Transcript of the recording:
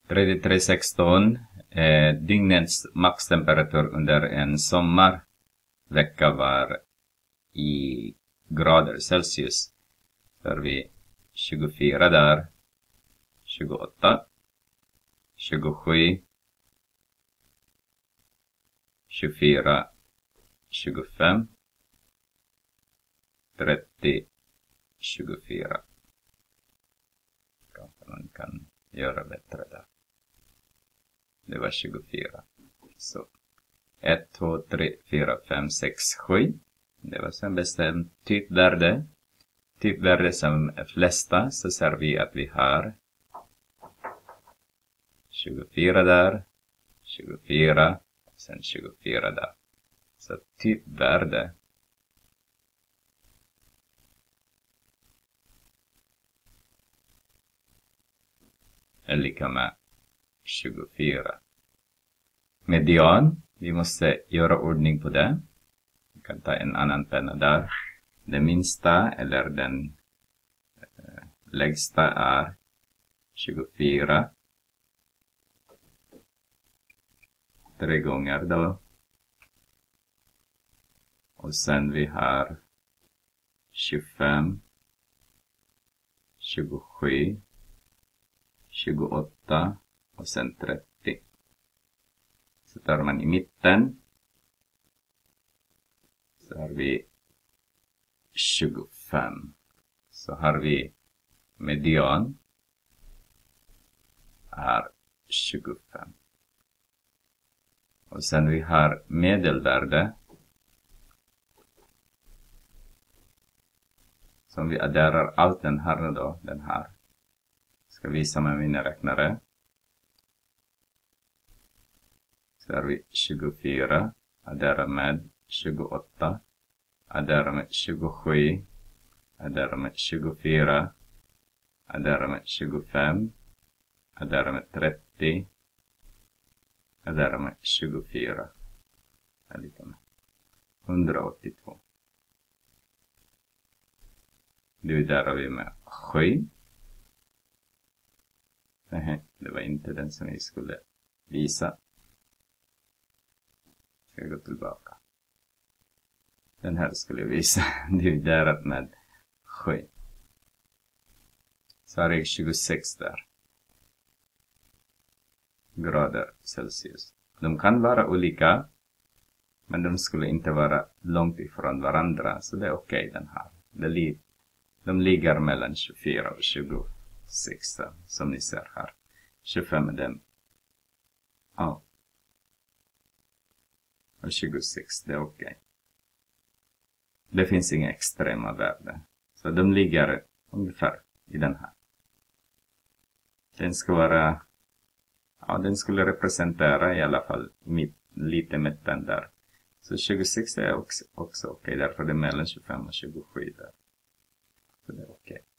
3316 dygnets maxtemperatur under en sommarvecka var i grader Celsius. Så har vi 24 där, 28, 27, 24, 25, 30, 24. Kanske man kan göra bättre där. Det var 24. Så 1, 2, 3, 4, 5, 6, 7. Det var sen bestämt typvärde. Typvärde som är flesta, så ser vi att vi har 24 där, 24, sen 24 där. Så typvärde är lika med 24. Median, vi måste göra ordning på det. Vi kan ta en annan penna där. Den minsta eller den lägsta är 24. 3 gånger då. Och sen vi har 25, 27, 28 och sen 30. Så tar man i mitten. Så har vi 25. Så har vi median är 25. Och sen vi har medelvärde. Som vi adderar allt den här då, den här. Ska visa med mina räknare. Så har vi 24. Addera med 28. Addera med 27. Addera med 24. Addera med 25. Addera med 30. Addera med 24. Är lika med 182. Dividerar vi med 7. Nej, det var inte den som vi skulle visa. Ska jag gå tillbaka. Den här skulle jag visa. Dividerat med 7. Så har jag 26 där. Grader Celsius. De kan vara olika. Men de skulle inte vara långt ifrån varandra. Så det är okej den här. De ligger mellan 24 och 26. Som ni ser här. 25 är den. Ja. Och 26, det är okej. Det finns inga extrema värden. Så de ligger ungefär i den här. Den ska vara... Ja, den skulle representera i alla fall lite mitten där. Så 26 är också okej. Därför är det mellan 25 och 27 där. Så det är okej.